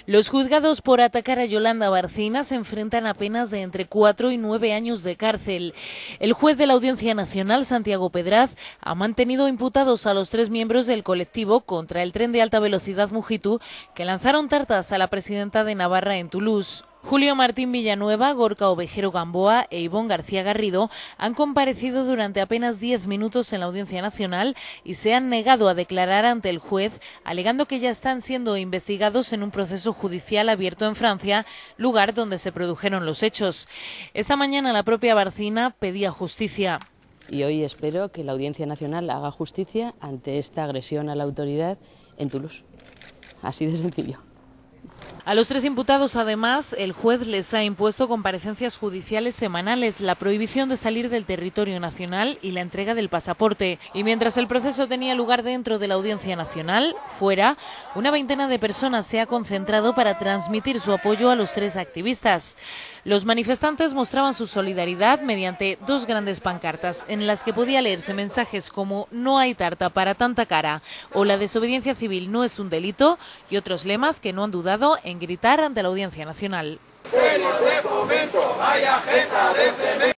Los juzgados por atacar a Yolanda Barcina se enfrentan a penas de entre 4 y 9 años de cárcel. El juez de la Audiencia Nacional, Santiago Pedraz, ha mantenido imputados a los 3 miembros del colectivo contra el tren de alta velocidad Mugitu, que lanzaron tartas a la presidenta de Navarra en Toulouse. Julio Martín Villanueva, Gorka Ovejero Gamboa e Ivonne García Garrido han comparecido durante apenas 10 minutos en la Audiencia Nacional y se han negado a declarar ante el juez, alegando que ya están siendo investigados en un proceso judicial abierto en Francia, lugar donde se produjeron los hechos. Esta mañana la propia Barcina pedía justicia. Y hoy espero que la Audiencia Nacional haga justicia ante esta agresión a la autoridad en Toulouse. Así de sencillo. A los 3 imputados, además, el juez les ha impuesto comparecencias judiciales semanales, la prohibición de salir del territorio nacional y la entrega del pasaporte. Y mientras el proceso tenía lugar dentro de la Audiencia Nacional, fuera, una veintena de personas se ha concentrado para transmitir su apoyo a los 3 activistas. Los manifestantes mostraban su solidaridad mediante 2 grandes pancartas en las que podía leerse mensajes como "No hay tarta para tanta cara" o "La desobediencia civil no es un delito", y otros lemas que no han dudado en gritar ante la Audiencia Nacional.